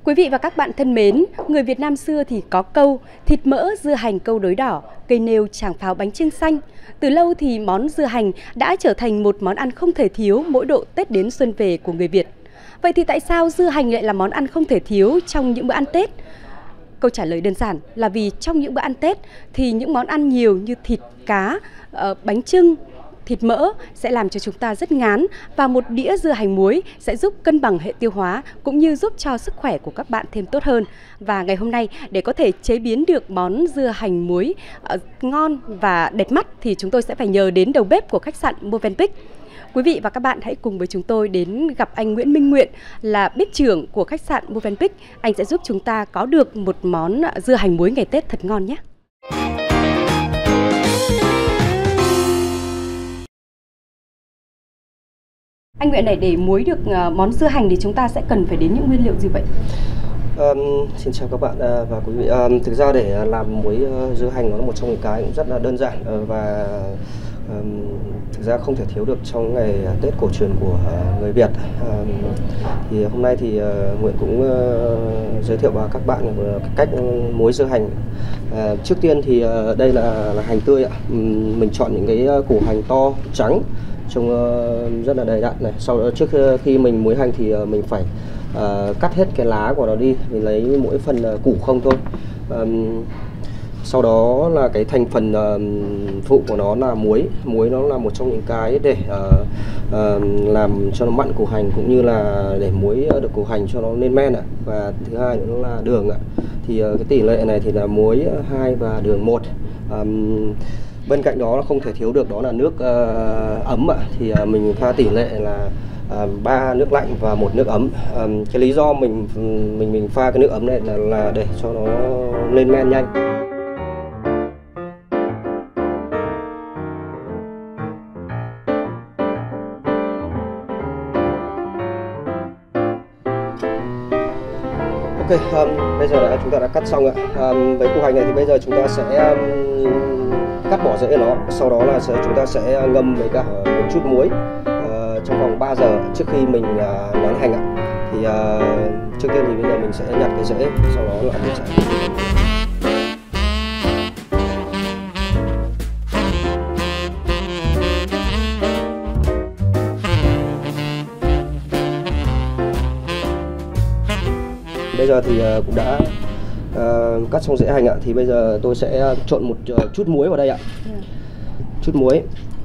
Quý vị và các bạn thân mến, người Việt Nam xưa thì có câu thịt mỡ, dưa hành câu đối đỏ, cây nêu tràng pháo bánh chưng xanh. Từ lâu thì món dưa hành đã trở thành một món ăn không thể thiếu mỗi độ Tết đến xuân về của người Việt. Vậy thì tại sao dưa hành lại là món ăn không thể thiếu trong những bữa ăn Tết? Câu trả lời đơn giản là vì trong những bữa ăn Tết thì những món ăn nhiều như thịt, cá, bánh chưng, thịt mỡ sẽ làm cho chúng ta rất ngán, và một đĩa dưa hành muối sẽ giúp cân bằng hệ tiêu hóa cũng như giúp cho sức khỏe của các bạn thêm tốt hơn. Và ngày hôm nay để có thể chế biến được món dưa hành muối ngon và đẹp mắt thì chúng tôi sẽ phải nhờ đến đầu bếp của khách sạn Movenpick. Quý vị và các bạn hãy cùng với chúng tôi đến gặp anh Nguyễn Minh Nguyện, là bếp trưởng của khách sạn Movenpick. Anh sẽ giúp chúng ta có được một món dưa hành muối ngày Tết thật ngon nhé. Anh Nguyện này, để muối được món dưa hành thì chúng ta sẽ cần phải đến những nguyên liệu gì vậy? Xin chào các bạn và quý vị. Thực ra để làm muối dưa hành nó là một trong những cái cũng rất là đơn giản và thực ra không thể thiếu được trong ngày Tết cổ truyền của người Việt. Thì hôm nay thì Nguyện cũng giới thiệu với các bạn cách muối dưa hành. Trước tiên thì đây là hành tươi ạ. Mình chọn những cái củ hành to trắng, trông rất là đầy đặn này. Sau đó trước khi mình muối hành thì mình phải cắt hết cái lá của nó đi, mình lấy mỗi phần củ không thôi. Sau đó là cái thành phần phụ của nó là muối. Muối nó là một trong những cái để làm cho nó mặn củ hành, cũng như là để muối được củ hành cho nó lên men ạ. Và thứ hai nữa là đường ạ. Thì cái tỷ lệ này thì là muối 2 và đường 1. Bên cạnh đó không thể thiếu được đó là nước ấm ạ. Thì mình pha tỷ lệ là 3 nước lạnh và 1 nước ấm. Cái lý do mình pha cái nước ấm này là để cho nó lên men nhanh. Ok, bây giờ chúng ta đã cắt xong ạ. Với củ hành này thì bây giờ chúng ta sẽ cắt bỏ rễ nó, sau đó là chúng ta sẽ ngâm với cả một chút muối trong vòng 3 giờ trước khi mình nén hành ạ. Thì trước tiên thì bây giờ mình sẽ nhặt cái rễ, sau đó là tiết chảy. Bây giờ thì cũng đã cắt xong rễ hành ạ. Thì bây giờ tôi sẽ trộn một chút muối vào đây ạ. Chút muối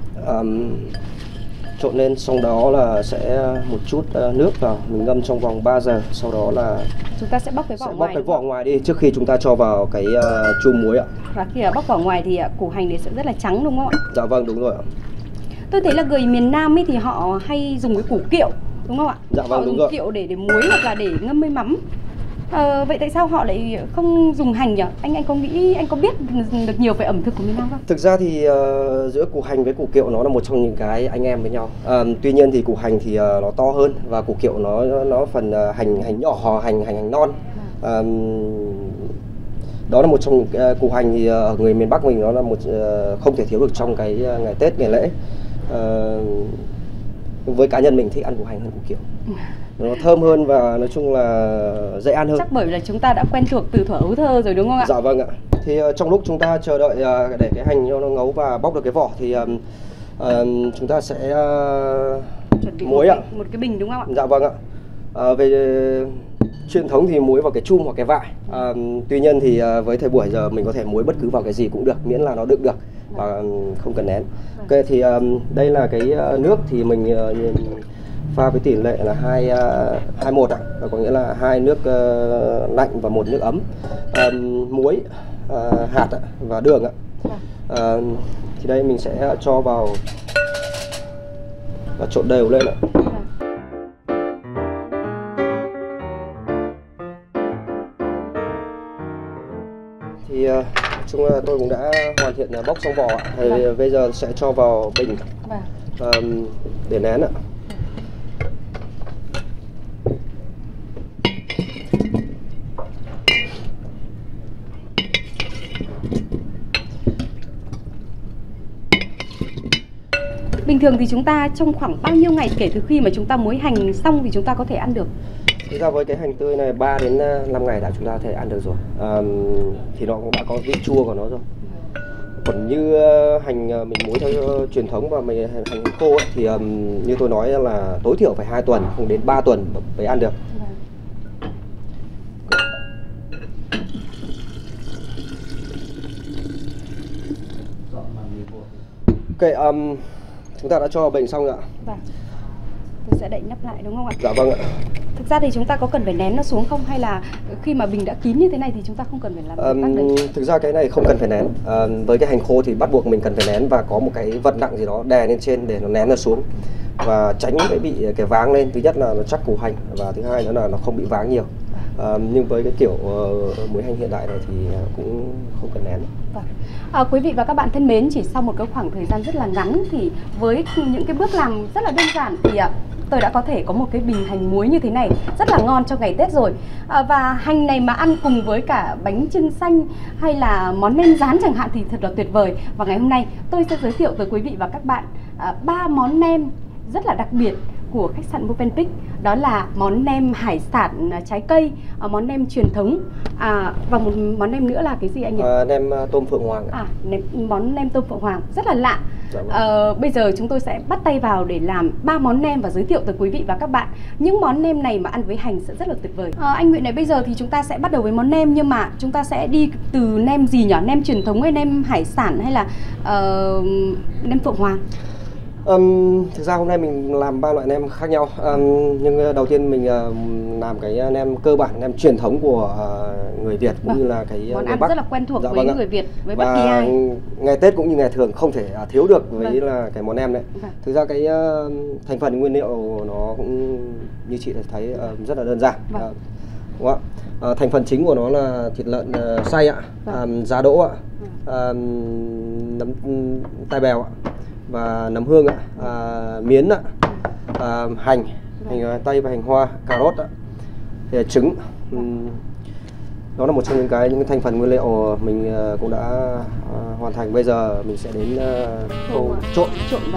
trộn lên, xong đó là sẽ một chút nước vào, mình ngâm trong vòng 3 giờ. Sau đó là chúng ta sẽ bóc cái vỏ ngoài đi trước khi chúng ta cho vào cái chum muối ạ. Và khi bóc vỏ ngoài thì củ hành này sẽ rất là trắng đúng không ạ? Dạ vâng, đúng rồi ạ. Tôi thấy là người miền Nam ấy thì họ hay dùng cái củ kiệu đúng không ạ? Dạ vâng, đúng rồi. Kiệu để muối hoặc là để ngâm với mắm. Vậy tại sao họ lại không dùng hành nhỉ? Anh có biết được nhiều về ẩm thực của miền Nam không? Thực ra thì giữa củ hành với củ kiệu nó là một trong những cái anh em với nhau. Tuy nhiên thì củ hành thì nó to hơn và củ kiệu nó phần hành nhỏ, hành non. Đó là một trong những củ hành thì ở người miền Bắc mình nó là một không thể thiếu được trong cái ngày Tết, ngày lễ. Với cá nhân mình thích ăn củ hành hơn củ kiệu. Nó thơm hơn và nói chung là dễ ăn hơn. Chắc bởi là chúng ta đã quen thuộc từ thuở ấu thơ rồi đúng không ạ? Dạ vâng ạ. Thì trong lúc chúng ta chờ đợi để cái hành cho nó ngấu và bóc được cái vỏ thì chúng ta sẽ chuẩn bị muối ạ. Một cái bình đúng không ạ? Dạ vâng ạ. Về truyền thống thì muối vào cái chum hoặc cái vại. Tuy nhiên thì với thời buổi giờ mình có thể muối bất cứ vào cái gì cũng được, miễn là nó đựng được và không cần nén. Ok, thì đây là cái nước thì mình pha với tỷ lệ là 2:1 ạ, có nghĩa là 2 nước lạnh và 1 nước ấm. Muối, hạt và đường ạ. Thì đây mình sẽ cho vào và trộn đều lên ạ. Thì chung là tôi cũng đã hoàn thiện bóc xong vỏ ạ. Thì bây giờ sẽ cho vào bình để nén ạ. Bình thường thì chúng ta trong khoảng bao nhiêu ngày kể từ khi mà chúng ta muối hành xong thì chúng ta có thể ăn được? Thực ra với cái hành tươi này 3 đến 5 ngày đã chúng ta có thể ăn được rồi. Thì nó cũng đã có vị chua của nó rồi. Còn như hành mình muối theo truyền thống và mình hành khô ấy, thì như tôi nói là tối thiểu phải 2 tuần, không đến 3 tuần mới ăn được. Ok, chúng ta đã cho bệnh xong rồi ạ. Vâng. Tôi sẽ đậy nắp lại đúng không ạ? Dạ vâng ạ. Thực ra thì chúng ta có cần phải nén nó xuống không, hay là khi mà bình đã kín như thế này thì chúng ta không cần phải làm động tác đấy? Thực ra cái này không cần phải nén. Với cái hành khô thì bắt buộc mình cần phải nén và có một cái vật nặng gì đó đè lên trên để nó nén nó xuống và tránh bị cái váng lên. Thứ nhất là nó chắc củ hành và thứ hai nữa là nó không bị váng nhiều. Nhưng với cái kiểu muối hành hiện đại này thì cũng không cần nén. Vâng. Quý vị và các bạn thân mến, chỉ sau một cái khoảng thời gian rất là ngắn thì với những cái bước làm rất là đơn giản thì tôi đã có thể có một cái bình hành muối như thế này rất là ngon cho ngày Tết rồi. Và hành này mà ăn cùng với cả bánh chưng xanh hay là món nem rán chẳng hạn thì thật là tuyệt vời. Và ngày hôm nay tôi sẽ giới thiệu tới quý vị và các bạn 3 món nem rất là đặc biệt của khách sạn Movenpick. Đó là món nem hải sản trái cây, món nem truyền thống, và một món nem nữa là cái gì anh nhỉ? Nem tôm Phượng Hoàng. Món nem tôm Phượng Hoàng rất là lạ. Bây giờ chúng tôi sẽ bắt tay vào để làm 3 món nem và giới thiệu tới quý vị và các bạn những món nem này mà ăn với hành sẽ rất là tuyệt vời. Anh Nguyễn này, bây giờ thì chúng ta sẽ bắt đầu với món nem, nhưng mà chúng ta sẽ đi từ nem gì nhỉ? Nem truyền thống hay nem hải sản hay là nem Phượng Hoàng? Thực ra hôm nay mình làm 3 loại nem khác nhau, nhưng đầu tiên mình làm cái nem cơ bản, nem truyền thống của người Việt cũng như là cái món ăn Bắc. rất là quen thuộc với người Việt, với bất và kỳ ai. Ngày Tết cũng như ngày thường không thể thiếu được với là cái món nem đấy. Thực ra cái thành phần nguyên liệu nó cũng như chị thấy rất là đơn giản. Đúng không ạ? Thành phần chính của nó là thịt lợn xay ạ, giá đỗ ạ, nấm tai bèo ạ, và nấm hương ạ, miến ạ, hành tây và hành hoa, cà rốt ạ, thì trứng. Đó là một trong những cái thành phần nguyên liệu mình cũng đã hoàn thành. Bây giờ mình sẽ đến khâu trộn.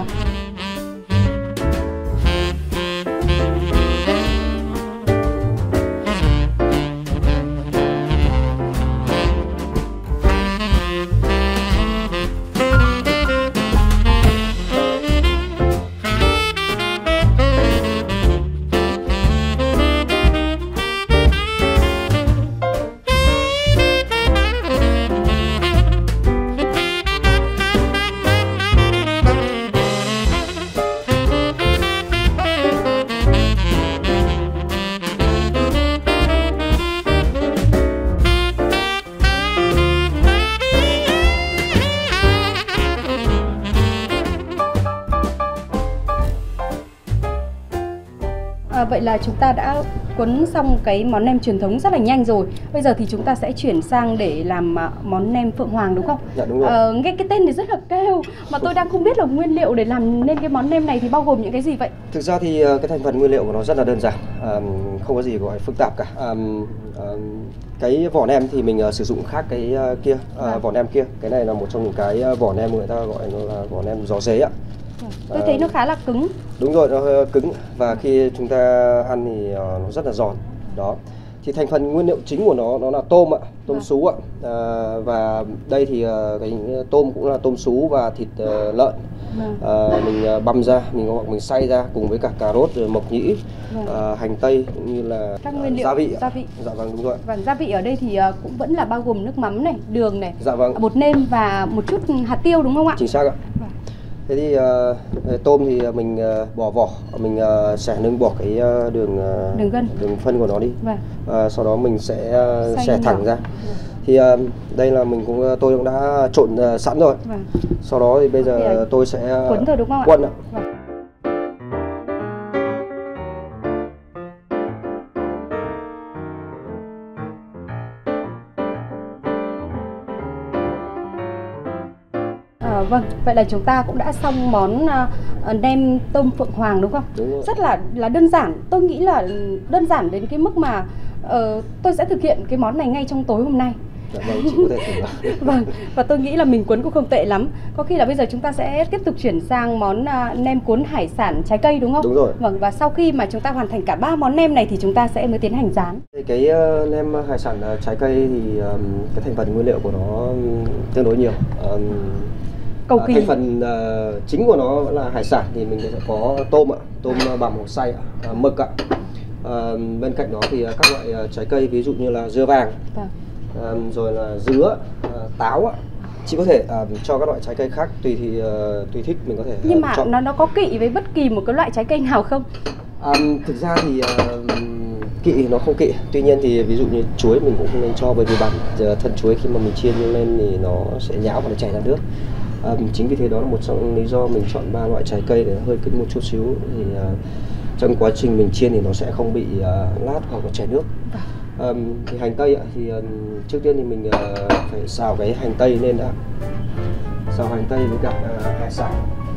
Vậy là chúng ta đã cuốn xong cái món nem truyền thống rất là nhanh rồi. Bây giờ thì chúng ta sẽ chuyển sang để làm món nem Phượng Hoàng đúng không? Dạ đúng rồi. Nghe cái tên thì rất là kêu, mà tôi đang không biết là nguyên liệu để làm nên cái món nem này thì bao gồm những cái gì vậy? Thực ra thì cái thành phần nguyên liệu của nó rất là đơn giản, không có gì gọi phức tạp cả. Cái vỏ nem thì mình sử dụng khác cái kia, vỏ nem kia. Cái này là một trong những cái vỏ nem người ta gọi nó là vỏ nem gió dế ạ. Tôi thấy nó khá là cứng. Đúng rồi, nó hơi cứng và khi chúng ta ăn thì nó rất là giòn. Đó. Thì thành phần nguyên liệu chính của nó là tôm ạ, tôm sú ạ. Và đây thì cái tôm cũng là tôm sú và thịt lợn. Mình băm ra, mình xay ra cùng với cả cà rốt, rồi mộc nhĩ, hành tây cũng như là các nguyên liệu gia vị. Dạ vâng, đúng rồi. Và gia vị ở đây thì cũng vẫn là bao gồm nước mắm này, đường này, dạ vâng, bột nêm và một chút hạt tiêu đúng không ạ? Chính xác ạ. Thế thì tôm thì mình bỏ vỏ, mình xẻ nâng bỏ cái đường phân của nó đi. Sau đó mình sẽ xẻ thẳng ra. Thì đây là tôi cũng đã trộn sẵn rồi. Sau đó thì bây giờ tôi sẽ cuốn thôi đúng không ạ? Cuốn ạ. Vâng, vậy là chúng ta cũng đã xong món nem tôm Phượng Hoàng đúng không? Đúng rồi. Rất là đơn giản. Tôi nghĩ là đơn giản đến cái mức mà tôi sẽ thực hiện cái món này ngay trong tối hôm nay. Dạ vâng, chị có thể thử ạ. Vâng, và tôi nghĩ là mình cuốn cũng không tệ lắm. Có khi là bây giờ chúng ta sẽ tiếp tục chuyển sang món nem cuốn hải sản trái cây đúng không? Đúng rồi. Vâng, và sau khi mà chúng ta hoàn thành cả 3 món nem này thì chúng ta sẽ mới tiến hành rán. Cái nem hải sản trái cây thì cái thành phần nguyên liệu của nó tương đối nhiều. Cầu kỳ. Thành phần chính của nó vẫn là hải sản thì mình sẽ có tôm ạ, tôm bằm hoặc xay ạ, mực ạ. Bên cạnh đó thì các loại trái cây ví dụ như là dưa vàng, rồi là dứa, táo ạ. Chị có thể cho các loại trái cây khác tùy thích mình có thể Nhưng mà chọn. nó có kỵ với bất kỳ một cái loại trái cây nào không? Thực ra thì kỵ thì nó không kỵ. Tuy nhiên thì ví dụ như chuối mình cũng không nên cho, bởi vì bản thân chuối khi mà mình chiên lên thì nó sẽ nhão và nó chảy ra nước. Chính vì thế đó là một trong lý do mình chọn 3 loại trái cây để nó hơi cứng một chút xíu, thì trong quá trình mình chiên thì nó sẽ không bị lát hoặc là chảy nước. Thì hành tây ạ, thì trước tiên thì mình phải xào cái hành tây lên đã, xào hành tây với cả hải sản.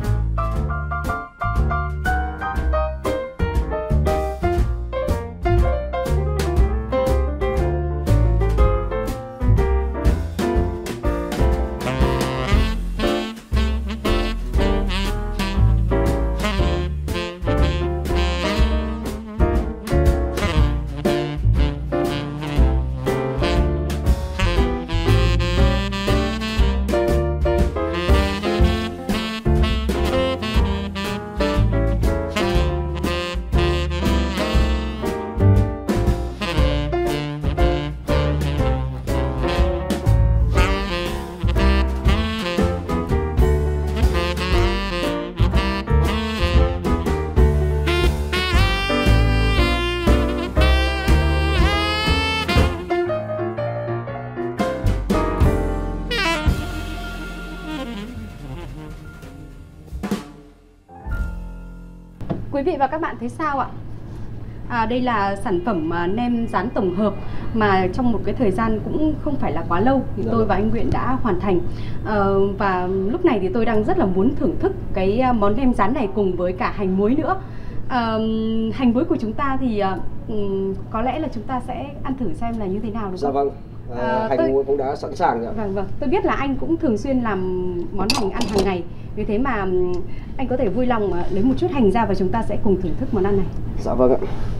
Quý vị và các bạn thấy sao ạ? Đây là sản phẩm nem rán tổng hợp mà trong một cái thời gian cũng không phải là quá lâu thì tôi và anh Nguyễn đã hoàn thành. Và lúc này thì tôi đang rất là muốn thưởng thức cái món nem rán này cùng với cả hành muối nữa. Hành muối của chúng ta thì có lẽ là chúng ta sẽ ăn thử xem là như thế nào đúng không? Dạ vâng. Hành muối cũng đã sẵn sàng rồi. Vâng. Tôi biết là anh cũng thường xuyên làm món hành ăn hàng ngày. Vì thế mà anh có thể vui lòng lấy một chút hành ra và chúng ta sẽ cùng thưởng thức món ăn này. Dạ vâng ạ.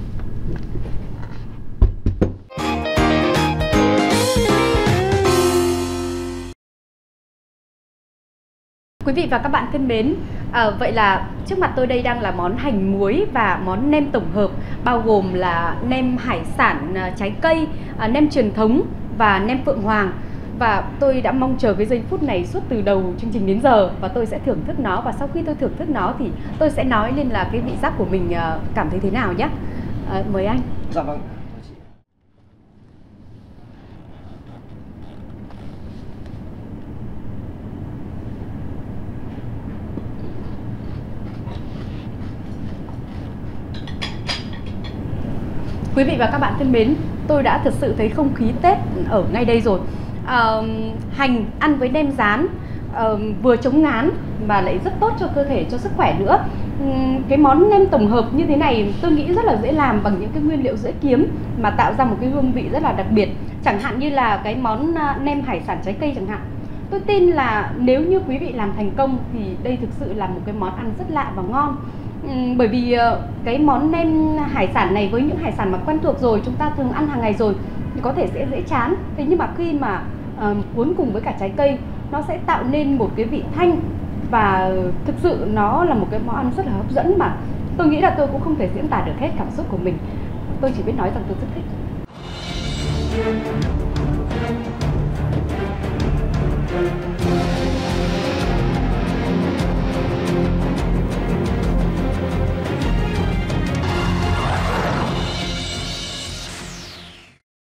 Quý vị và các bạn thân mến, vậy là trước mặt tôi đây đang là món hành muối và món nem tổng hợp, bao gồm là nem hải sản trái cây, nem truyền thống và nem Phượng Hoàng. Và tôi đã mong chờ cái giây phút này suốt từ đầu chương trình đến giờ, và tôi sẽ thưởng thức nó, và sau khi tôi thưởng thức nó thì tôi sẽ nói lên là cái vị giác của mình cảm thấy thế nào nhé. Mời anh. Dạ vâng. Quý vị và các bạn thân mến, tôi đã thật sự thấy không khí Tết ở ngay đây rồi. Hành ăn với nem rán vừa chống ngán mà lại rất tốt cho cơ thể, cho sức khỏe nữa. Cái món nem tổng hợp như thế này tôi nghĩ rất là dễ làm bằng những cái nguyên liệu dễ kiếm mà tạo ra một cái hương vị rất là đặc biệt. Chẳng hạn như là cái món nem hải sản trái cây chẳng hạn. Tôi tin là nếu như quý vị làm thành công thì đây thực sự là một cái món ăn rất lạ và ngon. Bởi vì cái món nem hải sản này với những hải sản mà quen thuộc rồi, chúng ta thường ăn hàng ngày rồi thì có thể sẽ dễ chán. Thế nhưng mà khi mà cuốn cùng với cả trái cây, nó sẽ tạo nên một cái vị thanh, và thực sự nó là một cái món ăn rất là hấp dẫn mà tôi nghĩ là tôi cũng không thể diễn tả được hết cảm xúc của mình. Tôi chỉ biết nói rằng tôi rất thích.